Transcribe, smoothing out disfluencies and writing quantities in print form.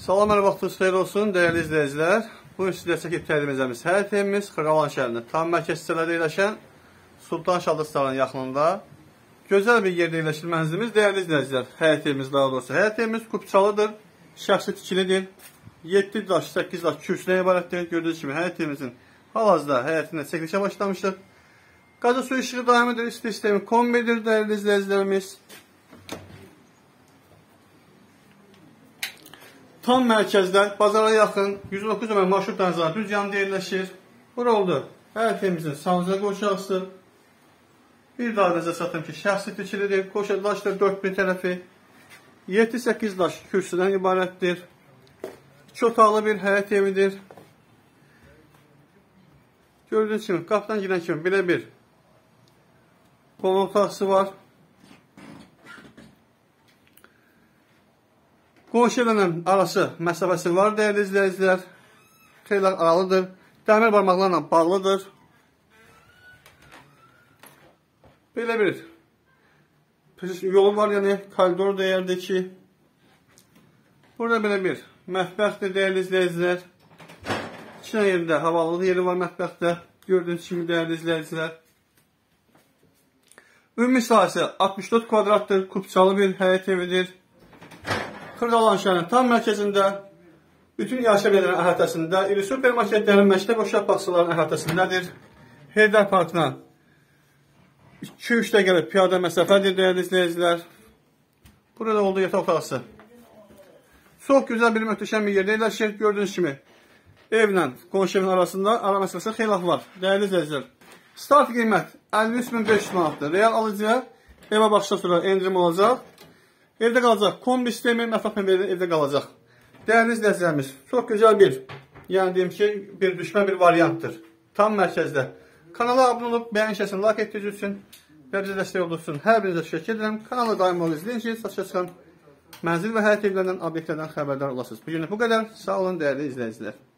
Salam, hər vaxtınız xeyir olsun, dəyərli izləyicilər. Bugün sizlərə çəkib təqdim edəcəyimiz həyət evimiz Xırdalan şəhərinin tam mərkəz hissələrdə yerləşən Sultan Şadlıqların yaxınında gözəl bir yerdə yerləşir mənzilimiz. Dəyərli izləyicilər, həyət evimiz daha doğrusu həyət evimiz kubçalıdır, şəxsi tikilidir. 7 daş, 8 daş kürsüdən ibarətdir. Gördüyünüz kimi həyət evimizin hal-hazırda həyətində çəkilişə başlamışdır. Qazı su işığı daimidir, isti sistemi kombidir dəyərli izləyicilərimiz. Tam mərkəzdə, bazara yaxın, 109 nömrə marşrut dənizləri düz yanında yerləşir. Bura oldu həyət evimizin sancaq qoşaqsı. Bir daha nəzər satım ki, şəxsi tikilidir. Qoşa daşdır 4 bir tərəfi. 7-8 daş kürsüdən ibarətdir. 2 otaqlı bir həyət evidir. Gördüyünüz kimi, qapıdan girən kimi belə bir qonaq otaqsı var. Qonşu ilə arası məsafəsi var dəyərli izləyicilər. Xeyli aralıdır. Dəmir barmaqlarla bağlıdır. Belə bir yol var, yəni koridor deyərdi ki. Burada belə bir mətbəxdir dəyərli izləyicilər. İki dənə yerdə havalılıq yeri var mətbəxdə. Gördüyünüz kimi dəyərli izləyicilər. Ümumi sahəsi 64 kvadratdır. Kubçalı bir həyət evidir. Xırdalan şəhərinin tam mərkəzində, bütün yaşa yerlərin əhatəsində, iri supermarketlərin, məktəb uşaq bağçalarının əhatəsindədir. Heydər Parkına 2-3 dəqiqəlik piyada məsafədir dəyərli izləyicilər. Burada olduğu yataq otaqsı. Çox gözəl bir möhtəşəm bir yerdə yerləşir. Gördüyünüz kimi evlə qonşu evin arasında ara məsafəsi xeyli var dəyərli izləyicilər. Start qiymət 53.500 manatdır. Real alıcıya evə baxışdan sonra endirim olacaq. Evdə qalacaq. Kombi sistemi, məfəq məmləridə evdə qalacaq. Dəyərli izləyicilərimiz, çox gözəl bir, yəni deyim ki, bir düşmən bir variantdır. Tam mərkəzdə. Kanala abunə olub, bəyən şəsini like etdiyiniz üçün və bizə dəstək olduğunuz üçün hər birinizə təşəkkür edirəm. Kanala daim ol izləyin ki, satışa çıxan mənzil və həyət evlərindən, obyektlərdən xəbərdar olasınız. Bu günlük bu qədər. Sağ olun, dəyərli izləyicilər.